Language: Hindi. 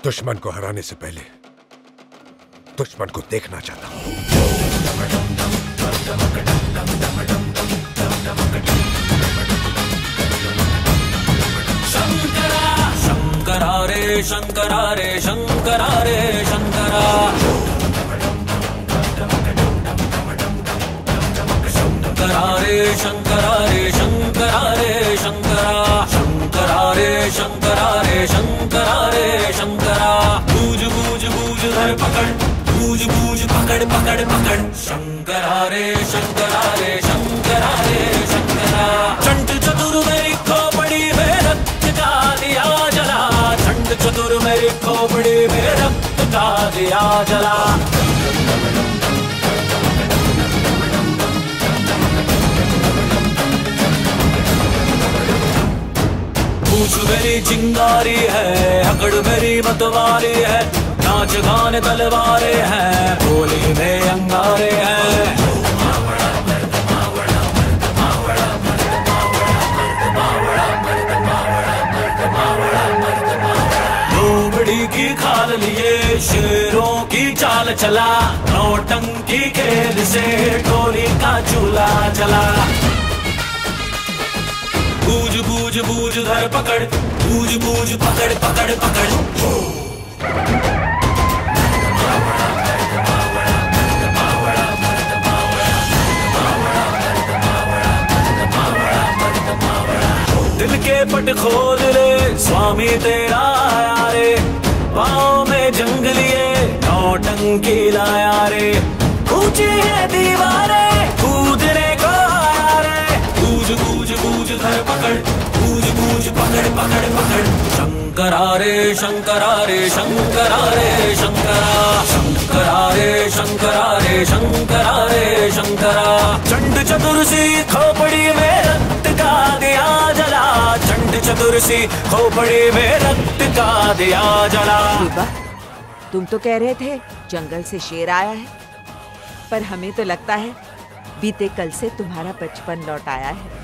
दुश्मन को हराने से पहले दुश्मन को देखना चाहता हूं। शंकरा शंकरा रे शंकरा रे शंकरा रे शंकरा शंकरा रे शंकरा रे शंकरा रे शंकरा शंकरा रे शंकरा रे शंकरा रे शंकरा बूझ बूझ बूझ धर पकड़ बूझ बूझ पकड़ पकड़ पकड़ शंकरा रे शंकरा रे शंकरा रे शंकरा चंड चतुर मेरी खोपड़ी में रक्त का दिया जला चंड चतुर मेरी खोपड़ी में रक्त का दिया जला पूछ मेरी चिंगारी है हकड़ मेरी मतवारी है नाच गान तलवारे हैं बोली में अंगारे हैं लोमड़ी की खाल लिए शेरों की चाल चला नौटंकी खेल से टोली का चूल्हा चला बूझ बूझ बूझ धर पकड़ बूझ बूझ पकड़ पकड़ पकड़ दिल के पट खोल ले स्वामी तेरा आया रे पाँव में जंग लिए नौटंकी लाया रे ऊंची है दीवारें कूदने को आया रे बूझ बूझ बूझ धर पकड़ बूझ बूझ पकड़ पकड़ पकड़ शंकरा रे शंकरा रे शंकरा रे शंकरा शंकरा रे शंकरा रे शंकरा रे शंकरा चंड चतुर सी खोपड़ी में रक्त का दिया जला चंड चतुर सी खोपड़ी में रक्त का दिया जला। तुम तो कह रहे थे जंगल से शेर आया है, पर हमें तो लगता है बीते कल से तुम्हारा बचपन लौट आया है।